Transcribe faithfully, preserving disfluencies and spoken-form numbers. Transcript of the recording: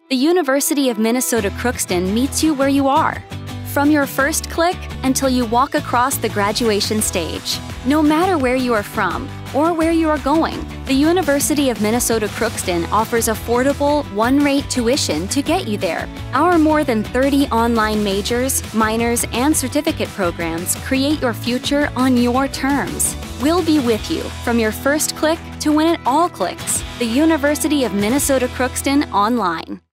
The University of Minnesota Crookston meets you where you are, from your first click until you walk across the graduation stage. No matter where you are from or where you are going, the University of Minnesota Crookston offers affordable, one-rate tuition to get you there. Our more than thirty online majors, minors, and certificate programs create your future on your terms. We'll be with you from your first click to when it all clicks. The University of Minnesota Crookston Online.